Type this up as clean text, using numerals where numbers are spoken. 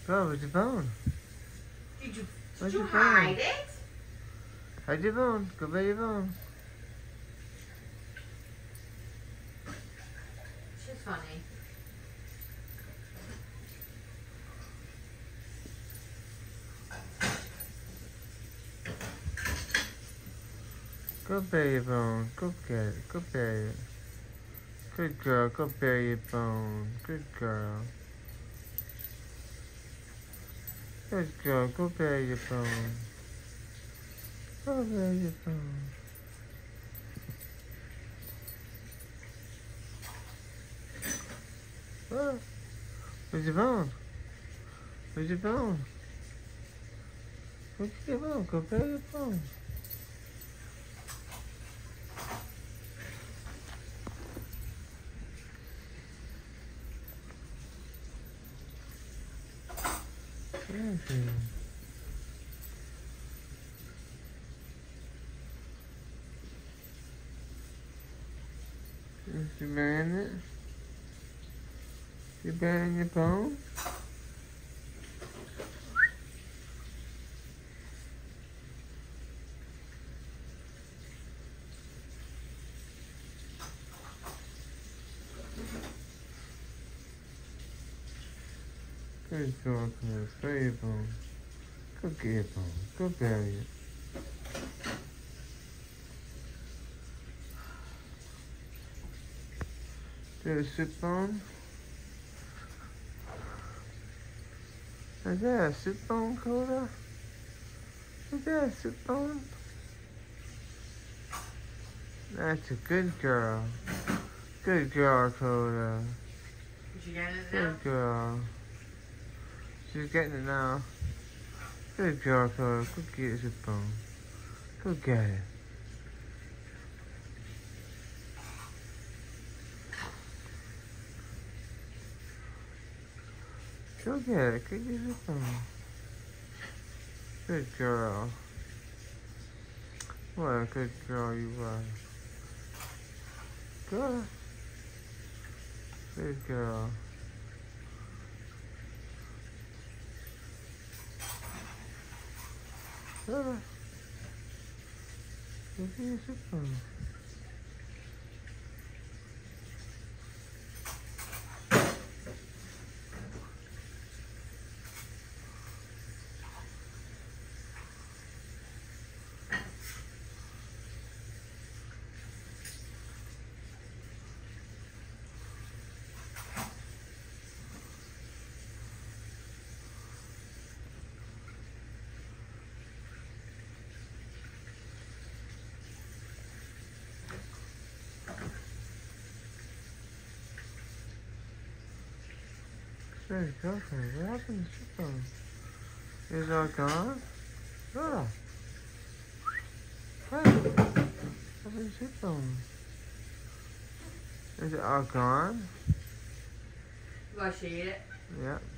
Go, where's your bone? Did you hide it? Hide your bone. Go by your bone. She's funny. Go bury your bone. Go get it. Go bury it. Good girl. Go bury your bone. Good girl. Good girl. Go bury your bone. Go bury your bone. Oh, where's your bone? Where's your bone? Where's your bone? Go bury your bone. Is you burying it? You burying your bone? Good girl, Chris. Bury your bone. Go get your bone. Go bury it. Do a soup bone? Is that a soup bone, Dakota? Is that a soup bone? That's a good girl. Good girl, Dakota. Did you get it now? Good girl. She's getting it now. Good girl, Dakota. Go get your soup bone. Go get it. Go get it. Go get your bone. Good girl. What a good girl you are. Good. Good girl. Good. Go get your soup bone. Good girlfriend, what happened to soup bone? Is it all gone? Oh. What happened to soup bone? Is it all gone? You want to eat it? Yeah.